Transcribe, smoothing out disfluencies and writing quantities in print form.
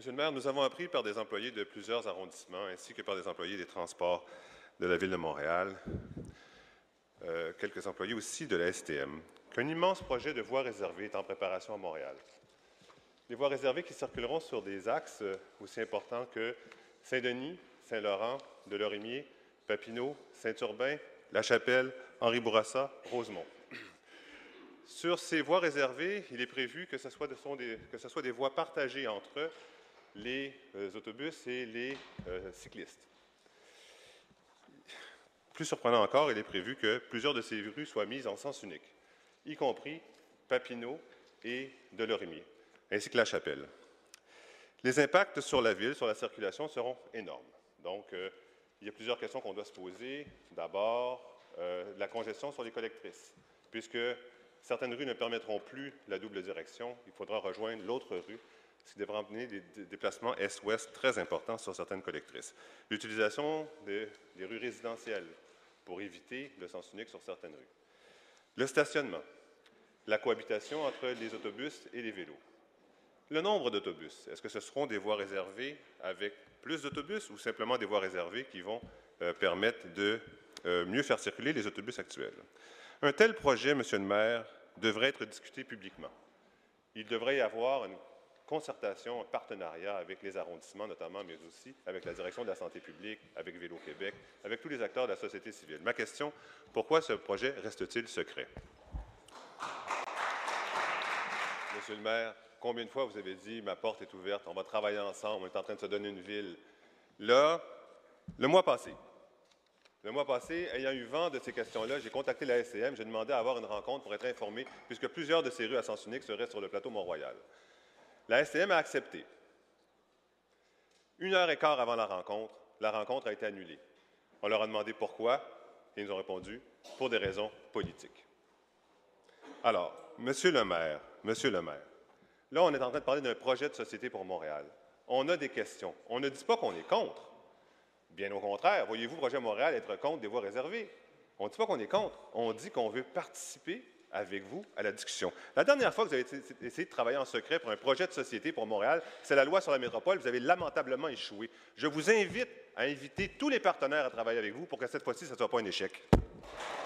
Monsieur le maire, nous avons appris par des employés de plusieurs arrondissements ainsi que par des employés des transports de la Ville de Montréal, quelques employés aussi de la STM, qu'un immense projet de voies réservées est en préparation à Montréal. Des voies réservées qui circuleront sur des axes aussi importants que Saint-Denis, Saint-Laurent, Delorimier, Papineau, Saint-Urbain, La Chapelle, Henri-Bourassa, Rosemont. Sur ces voies réservées, il est prévu que ce soit des voies partagées entre les autobus et les cyclistes. Plus surprenant encore, il est prévu que plusieurs de ces rues soient mises en sens unique, y compris Papineau et Delorimier, ainsi que La Chapelle. Les impacts sur la ville, sur la circulation, seront énormes. Donc, il y a plusieurs questions qu'on doit se poser. D'abord, la congestion sur les collectrices, puisque certaines rues ne permettront plus la double direction. Il faudra rejoindre l'autre rue, ce qui devra amener des déplacements est-ouest très importants sur certaines collectrices. L'utilisation des rues résidentielles pour éviter le sens unique sur certaines rues. Le stationnement, la cohabitation entre les autobus et les vélos. Le nombre d'autobus, est-ce que ce seront des voies réservées avec plus d'autobus ou simplement des voies réservées qui vont permettre de mieux faire circuler les autobus actuels? Un tel projet, Monsieur le maire, devrait être discuté publiquement. Il devrait y avoir une concertation, un partenariat avec les arrondissements notamment, mais aussi avec la direction de la santé publique, avec Vélo Québec, avec tous les acteurs de la société civile. Ma question, pourquoi ce projet reste-t-il secret? Monsieur le maire, combien de fois vous avez dit « ma porte est ouverte, on va travailler ensemble, on est en train de se donner une ville ». Là, le mois passé, ayant eu vent de ces questions-là, j'ai contacté la SCM, j'ai demandé à avoir une rencontre pour être informé, puisque plusieurs de ces rues à sens unique seraient sur le plateau Mont-Royal. La SCM a accepté. 1h15 avant la rencontre a été annulée. On leur a demandé pourquoi, et ils nous ont répondu « pour des raisons politiques ». Alors, Monsieur le maire, là, on est en train de parler d'un projet de société pour Montréal. On a des questions. On ne dit pas qu'on est contre. Bien au contraire, voyez-vous, Projet Montréal être contre des voies réservées. On ne dit pas qu'on est contre. On dit qu'on veut participer avec vous à la discussion. La dernière fois que vous avez essayé de travailler en secret pour un projet de société pour Montréal, c'est la loi sur la métropole. Vous avez lamentablement échoué. Je vous invite à inviter tous les partenaires à travailler avec vous pour que cette fois-ci, ce ne soit pas un échec.